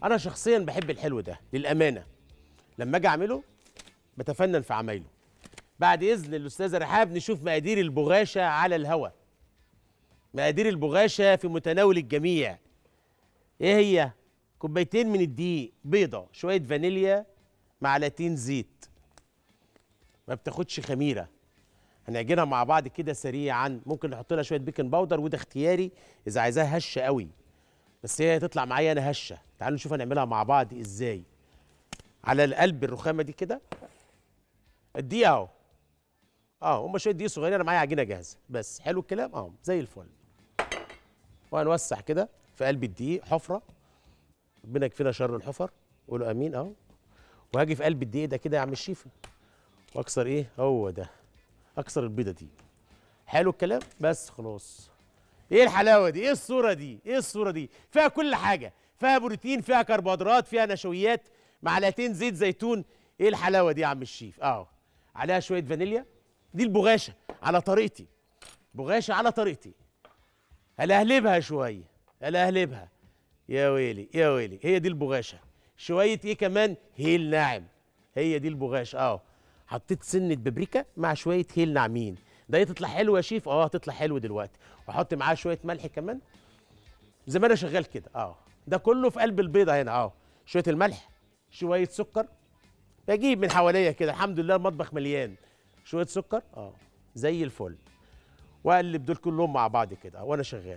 انا شخصيا بحب الحلو ده للامانه. لما اجي اعمله بتفنن في عمايله. بعد اذن الاستاذه رحاب نشوف مقادير البغاشه على الهوا. مقادير البغاشه في متناول الجميع. ايه هي؟ كوبايتين من الدقيق، بيضه، شويه فانيليا، معلقتين زيت. ما بتاخدش خميره. هنعجنها مع بعض كده سريعا. ممكن نحط لها شويه بيكنج باودر وده اختياري اذا عايزاها هشه قوي، بس هي هتطلع معايا انا هشه. تعالوا نشوف هنعملها مع بعض ازاي. على القلب الرخامه دي كده الدقيق اهو. هما شويه دقيق صغيرين. انا معايا عجينه جاهزه بس. حلو الكلام زي الفل. وهنوسع كده في قلب الدقيق حفره. ربنا يكفينا شر الحفر. قولوا امين. وهاجي في قلب الدقيق ده كده يا عم الشيف واكسر ايه هو ده. اكسر البيضه دي. حلو الكلام. بس خلاص. ايه الحلاوه دي؟ ايه الصوره دي؟ ايه الصوره دي؟ فيها كل حاجه. فيها بروتين، فيها كربوهيدرات، فيها نشويات، معلقتين زيت زيتون. ايه الحلاوه دي يا عم الشيف؟ عليها شويه فانيليا. دي البغاشه على طريقتي. بغاشه على طريقتي. هلهلبها شويه. هلهلبها. يا ويلي يا ويلي. هي دي البغاشه. شويه ايه كمان؟ هيل ناعم. هي دي البغاشه. حطيت سنه بابريكا مع شويه هيل ناعمين. ده تطلع حلوه يا شيف. هتطلع حلو دلوقتي. واحط معاها شويه ملح كمان زي ما انا شغال كده. ده كله في قلب البيضه هنا. شويه الملح، شويه سكر. بجيب من حواليا كده. الحمد لله المطبخ مليان. شويه سكر زي الفل. واقلب دول كلهم مع بعض كده وانا شغال.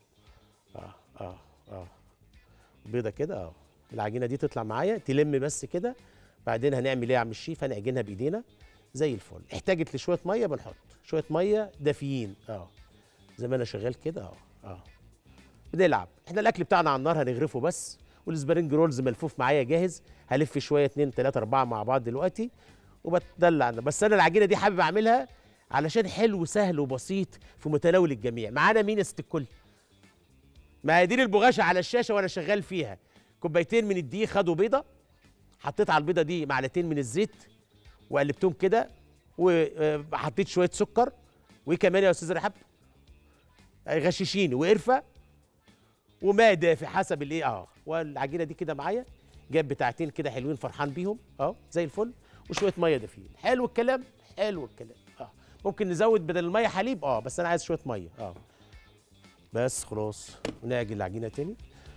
بيضه كده. العجينه دي تطلع معايا تلم بس كده. بعدين هنعمل ايه يا عم الشيف؟ هنعجنها بايدينا زي الفل. احتاجت لشويه ميه بنحط شويه ميه دافيين زي ما انا شغال كده. بنلعب. احنا الاكل بتاعنا على النار هنغرفه بس. والسبرينج رولز ملفوف معايا جاهز. هلف شويه 2 3 4 مع بعض دلوقتي وبتدلع. بس انا العجينه دي حابب اعملها علشان حلو سهل وبسيط في متناول الجميع. معانا مين يا ست الكل؟ مقادير البغاشه على الشاشه وانا شغال فيها. كوبايتين من الدقيق خدوا بيضه. حطيت على البيضه دي معلقتين من الزيت وقلبتهم كده. وحطيت شويه سكر. وايه كمان يا استاذ رحاب؟ غشاشين وقرفه وماء دافي حسب الايه. والعجينه دي كده معايا. جاب بتاعتين كده حلوين فرحان بيهم زي الفل. وشويه ميه دافيين. حلو الكلام. حلو الكلام. ممكن نزود بدل الميه حليب بس انا عايز شويه ميه. بس خلاص. ونعجن العجينه تاني.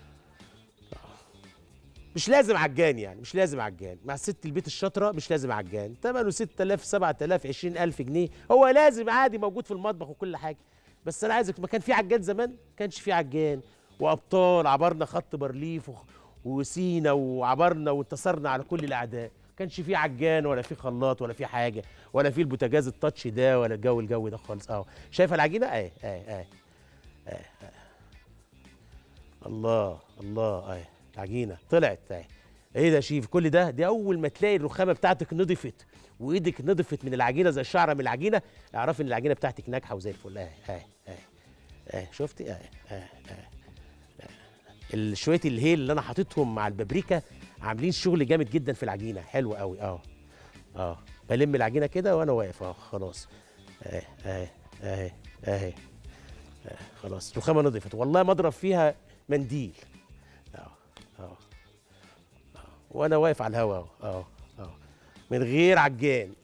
مش لازم عجان يعني. مش لازم عجان. مع ست البيت الشاطره مش لازم عجان. ثمنه 6000 7000 20000 جنيه. هو لازم عادي موجود في المطبخ وكل حاجه. بس انا عايزك. ما كان في عجان زمان؟ ما كانش في عجان. وابطال عبرنا خط بارليف وسينا وعبرنا وانتصرنا على كل الاعداء. ما كانش في عجان ولا في خلاط ولا في حاجه ولا في البوتاجاز التاتش ده ولا الجو ده خالص. شايفه العجينه؟ الله الله. العجينه طلعت. ايه ده يا شيف؟ كل ده؟ دي اول ما تلاقي الرخامه بتاعتك نضفت وايدك نضفت من العجينه زي الشعره من العجينه اعرفي ان العجينه بتاعتك ناجحه وزي الفل. شفتي؟ شويه الهيل اللي انا حاططهم مع البابريكا عاملين شغل جامد جدا في العجينه. حلو قوي. بلم العجينه كده وانا واقف. خلاص. خلاص. الرخامه نضفت والله ما اضرب فيها منديل. وانا واقف على الهوا من غير عجان.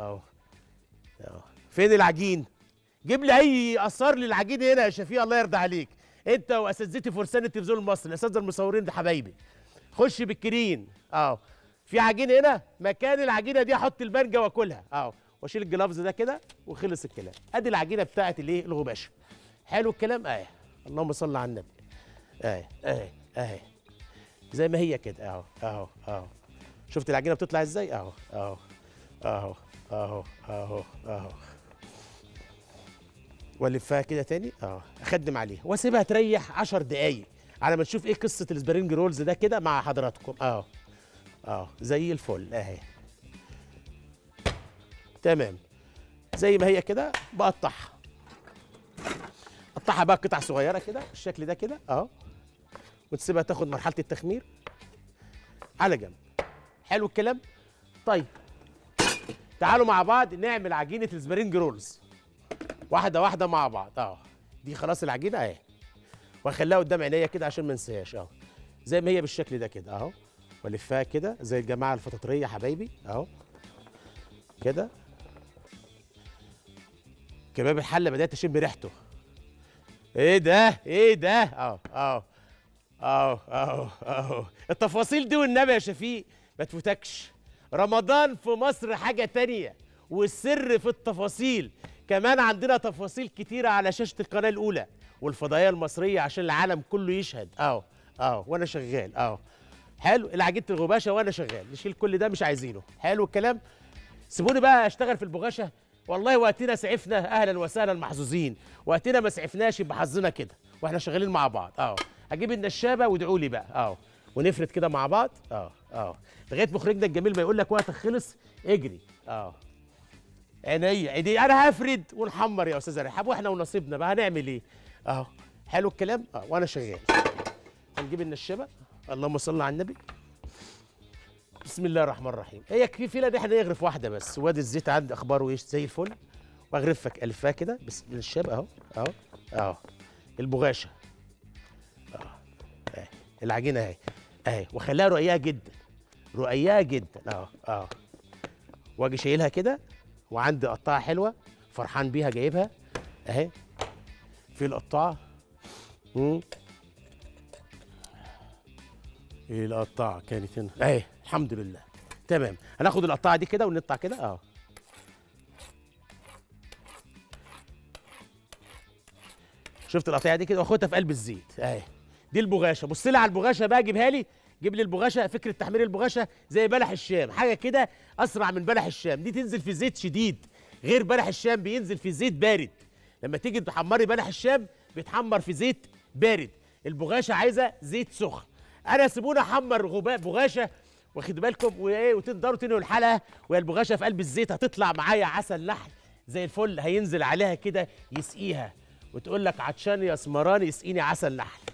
فين العجين؟ جيب لي اي اثار للعجين هنا يا شفيق. الله يرضى عليك. انت واساتذتي فرسان التلفزيون المصري الاساتذه المصورين ده حبايبي. خش بالكرين. في عجين هنا. مكان العجينه دي احط المانجا واكلها. واشيل الجلافز ده كده وخلص الكلام. ادي العجينه بتاعت الايه الغباشه. حلو الكلام. اللهم صل على النبي. زي ما هي كده. شفت العجينه بتطلع ازاي؟ والفها كده تاني. اخدم عليها واسيبها تريح 10 دقايق على ما نشوف ايه قصه السبرينج رولز ده كده مع حضراتكم. زي الفل. تمام. زي ما هي كده بقطعها. قطعها بقى قطع صغيره كده بالشكل ده كده. وتسيبها تاخد مرحله التخمير على جنب. حلو الكلام. طيب تعالوا مع بعض نعمل عجينه السبرينج رولز واحده واحده مع بعض. دي خلاص العجينه واخليها قدام عينيا كده عشان ما انساهاش. زي ما هي بالشكل ده كده اهو، والفها كده زي الجماعه الفطاطريه يا حبايبي اهو كده. كباب الحله بدات اشم ريحته. ايه ده ايه ده؟ اهو التفاصيل دي والنبي يا شفيق ما تفوتكش. رمضان في مصر حاجه تانية، والسر في التفاصيل. كمان عندنا تفاصيل كتيره على شاشه القناه الاولى والفضائيه المصريه عشان العالم كله يشهد. وانا شغال حلو العجينه الغباشه وانا شغال. نشيل كل ده مش عايزينه. حلو الكلام. سيبوني بقى اشتغل في البغاشه. والله وقتنا سعفنا اهلا وسهلا محظوظين، وقتنا ما سعفناش يبقى حظنا كده واحنا شغالين مع بعض. هجيب النشابه وادعوا لي بقى ونفرد كده مع بعض لغايه مخرجنا الجميل ما يقول لك وقتك خلص اجري. عيني انا هفرد ونحمر يا استاذه رحاب واحنا ونصيبنا بقى هنعمل ايه. حلو الكلام. وانا شغال. هنجيب النشابه. اللهم صل على النبي. بسم الله الرحمن الرحيم. هي كفيله ان احنا نغرف واحده بس. وادي الزيت عندي اخباره ايش؟ زي الفل. واغرفك الفها كده بس النشابه اهو البغاشه العجينه اهي وخليها رقيقه جدا رقيقه جدا واجي شايلها كده. وعندي قطاعه حلوه فرحان بيها جايبها اهي في القطاعه. ايه القطاعه كانت هنا اهي الحمد لله تمام. هناخد القطاعه دي كده ونقطع كده شفت القطيعه دي كده واخدها في قلب الزيت اهي. دي البغاشه. بص لي على البغاشه بقى جيبها لي. جيب لي البغاشه. فكره تحمير البغاشه زي بلح الشام حاجه كده اسرع من بلح الشام. دي تنزل في زيت شديد غير بلح الشام بينزل في زيت بارد. لما تيجي تحمري بلح الشام بيتحمر في زيت بارد. البغاشه عايزه زيت سخن. انا سيبوني احمر بغاشه واخد بالكم وايه وتقدروا تنهوا الحلقه وهي البغاشه في قلب الزيت هتطلع معايا عسل نحل زي الفل. هينزل عليها كده يسقيها وتقول لك عطشان يا اسمراني يسقيني عسل نحل.